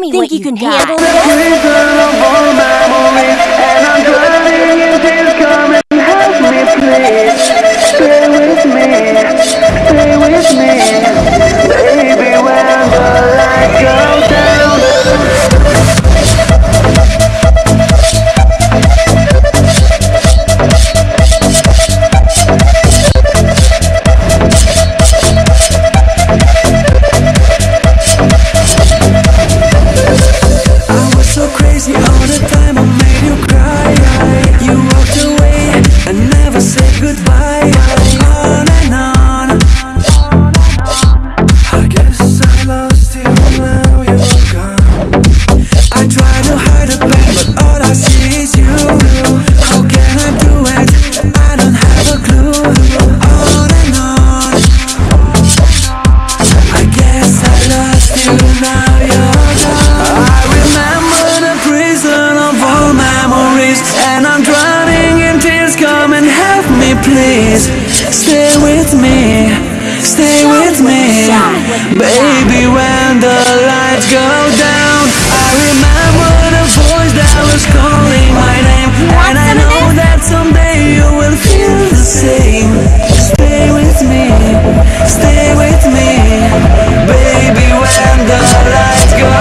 me Think what you can handle The prison of all memories, and I'm drowning in tears. Come and help me, please. Stay with me, stay with me, baby. When the lights go down. All the time I made you cry. You walked away and never said goodbye. On and on. I guess I lost you, now you're gone. I try to hide the pain, but all I see is you. How can I do it? I don't have a clue. On and on. I guess I lost you, now you're gone. I remember the prison of all memories, and I'm drowning in tears. Come and help me, please. Stay with me, stay with me, baby. When the lights go down, I remember the voice that was calling my name, and I know that someday you will feel the same. Stay with me, baby. When the lights go